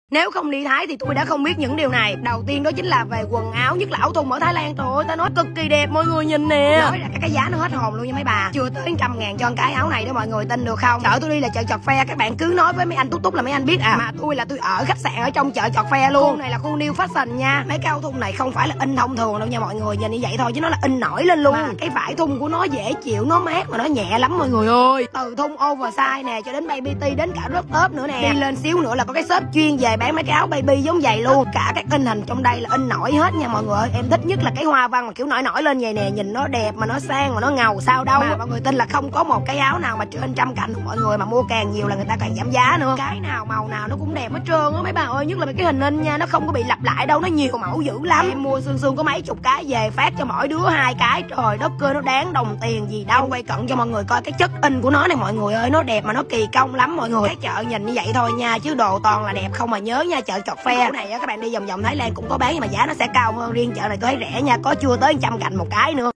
Nếu không đi Thái thì tôi đã không biết những điều này. Đầu tiên đó chính là về quần áo, nhất là áo thun ở Thái Lan. Trời ơi, ta nói cực kỳ đẹp, mọi người nhìn nè. Nói ra cái giá nó hết hồn luôn nha mấy bà. Chưa tới 100.000 cho cái áo này đó mọi người, tin được không? Chợ tôi đi là chợ Chọt Phe, các bạn cứ nói với mấy anh túc túc là mấy anh biết à. Mà tôi ở khách sạn ở trong chợ Chọt Phe luôn. Khu này là khu New Fashion nha. Mấy cái áo thun này không phải là in thông thường đâu nha mọi người, nhìn như vậy thôi chứ nó là in nổi lên luôn. Mà cái vải thun của nó dễ chịu, nó mát mà nó nhẹ lắm mọi người ơi. Từ thun oversize nè cho đến baby tee, đến cả crop top nữa nè. Đi lên xíu nữa là có cái shop chuyên về bán mấy cái áo baby giống vậy luôn. Cả các in hình trong đây là in nổi hết nha mọi người ơi. Em thích nhất là cái hoa văn mà kiểu nổi lên vậy nè, nhìn nó đẹp mà nó sang mà nó ngầu sao đâu. Mà mọi người tin là không có một cái áo nào mà trên 100 cạnh mọi người, mà mua càng nhiều là người ta càng giảm giá nữa. Cái nào màu nào nó cũng đẹp hết trơn á mấy bà ơi, nhất là cái hình in nha, nó không có bị lặp lại đâu, nó nhiều mẫu dữ lắm. Em mua xương có mấy chục cái về phát cho mỗi đứa 2 cái, trời đất ơi nó đáng đồng tiền gì đâu. Quay cận cho mọi người coi cái chất in của nó này mọi người ơi, nó đẹp mà nó kỳ công lắm mọi người. Cái chợ nhìn như vậy thôi nha chứ đồ toàn là đẹp không mà nhớ nha. Chợ Chọt Phe này các bạn đi vòng vòng Thái Lan cũng có bán nhưng mà giá nó sẽ cao hơn. Riêng chợ này tôi thấy rẻ nha, có chưa tới 100 cành một cái nữa.